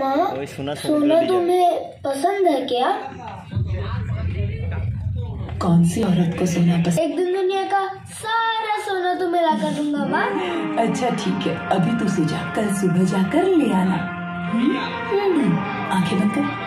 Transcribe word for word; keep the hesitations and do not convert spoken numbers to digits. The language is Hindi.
माँ, सोना तुम्हें पसंद है क्या? कौन सी औरत को सोना पसंद? एक दिन दुनिया का सारा सोना तुम्हें ला कर दूंगा माँ। अच्छा ठीक है, अभी तू सो जा, कल सुबह जाकर ले आना। आंखें बंद कर।